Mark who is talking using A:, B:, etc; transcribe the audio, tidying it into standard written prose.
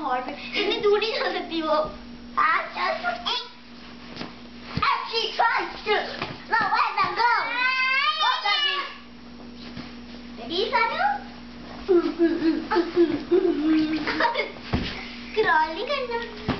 A: Hot में इतनी दूर नहीं जा सकती वो। Ready, Sanu? Crawl नहीं करना।